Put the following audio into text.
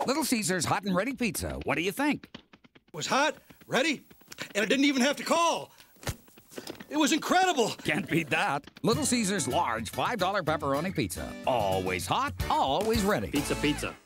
Little Caesars Hot and Ready Pizza. What do you think? It was hot, ready, and I didn't even have to call. It was incredible. Can't beat that. Little Caesars large $5 pepperoni pizza. Always hot, always ready. Pizza, pizza.